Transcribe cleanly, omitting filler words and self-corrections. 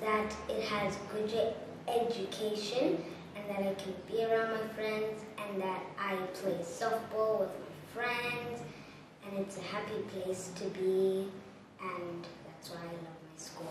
that it has good education, and that I can be around my friends, and that I play softball with my friends, and it's a happy place to be, and that's why I love my school.